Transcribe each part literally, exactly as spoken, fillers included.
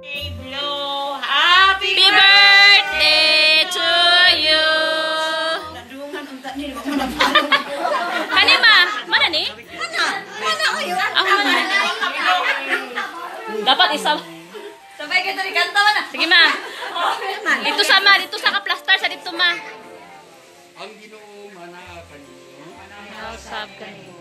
Hey, Blue! Happy birthday to you! Kanima? Mana ni? Mana? Mana kayo? Ako mana? Dapat isa. Sabay kita di kanta mana? Sige ma. Dito sa ma, dito sa ka-plaster sa dito ma. Ang Ginoo manaakan ninyo. Sab kanimo.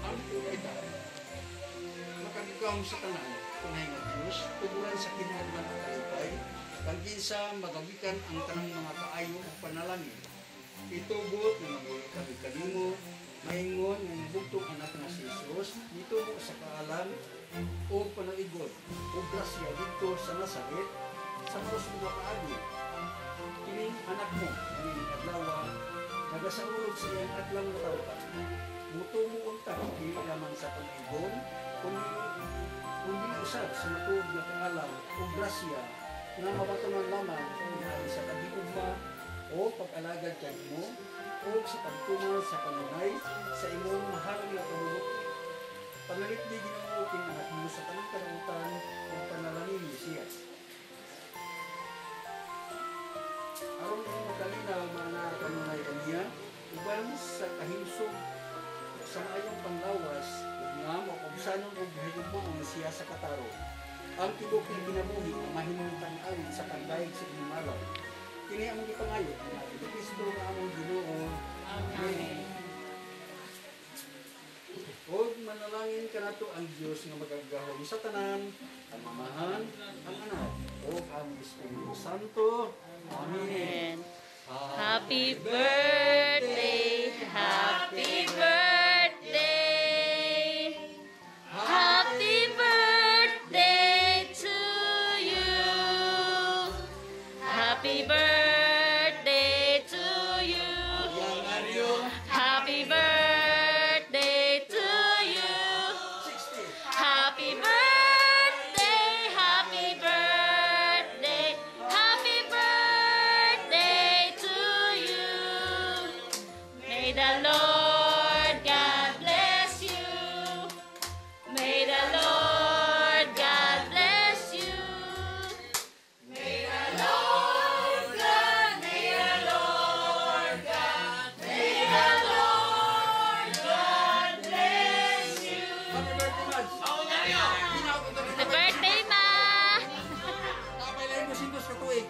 Makagigawang sa tanan, tunay nga Diyos, tuguran sa kinahanglan ng kalipay, kang kinsa magagikan ang tanang mga kaayo o panalangin. Itubot na magulo kami kanimo, maingon nga nabugtong anak na si Jesus, nitubo sa kaalam o panaigon, o grasya dito sa nasakit, sa maros mga kaagi. Kining anak mo, kining adlawa, nagasaulog sa iyang adlang natawtan. Muto mo unta, hindi naman sa panaigon, kundi kundi usad sa matuog na pangalan o grasya na mabatunan lamang na sa kagigugma o pag-alagad kanimo o sa pagtuman sa kanunay sa imong mahal na pamulok. Panalit di Ginoo king anak mo sa tanang karutan o panalangin ni siya. Aron ang magalinaw mana kanunay kaniya, uban sa kahimsog sa maayong panglawas, nga makubusanon o gihigugma ang siya sa kataro. Ang tibok ng ginabuhi ang mahimutang awit sa pagdayeg sa inyong malaw. Kini ang gipangayo ang ating Kristo nga among Ginoo. Amen. Og manalangin kanato ang Dios nga magagahom sa tanan, ang Amahan, ang Anak, ug ang Espiritu Santo. Amen. Happy birthday, happy birthday, happy birthday to you, happy birthday to you, happy birthday to you, happy birthday, happy birthday, happy birthday to you. May the Lord God bless you. May the Lord God bless you. May the Lord God, may the Lord God, may the Lord God bless you. Happy birthday, Mads! Happy birthday, ma! Kapay lang mo sintos ka tuig.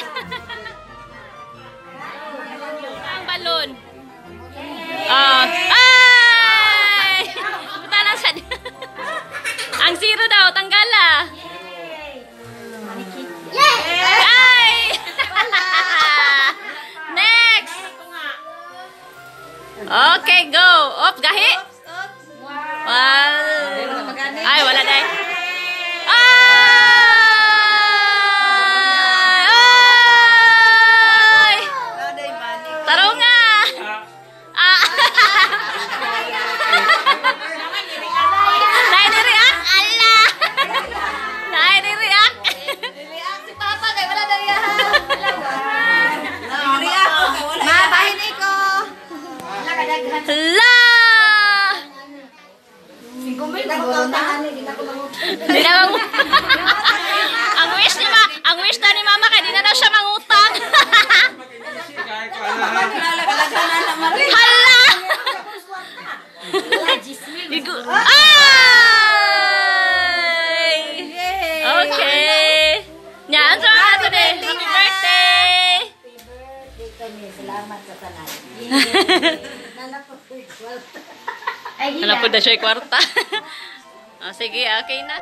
Ang balon. Ah, ay! Punta lang siya. Ang zero daw, tanggala. Ay! Next! Okay, go. Op, gahi. Wow. Ay, wala na eh. Ay! Taro nga! Ah! Nai-react? Allah! Nai-react? React si Papa kay wala na riya. React. Ma, bahin ko. Wala ka daghan. Hala! Singkumil na ko tahan ni ko mangut. Di na mang... ang wish ni ma, ang wish na ni mama kay di na daw siya mangutang. Hala! Igu... Ay! Okay. Nya, antro na ito din. Happy birthday! Happy birthday kami. Salamat sa tanan. Nalapot ko kwarta. Ay, Hala po na siya yung kwarta. Oh, sige, okay na.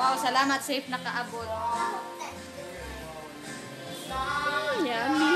Wow, salamat. Safe nakaabot. Yummy.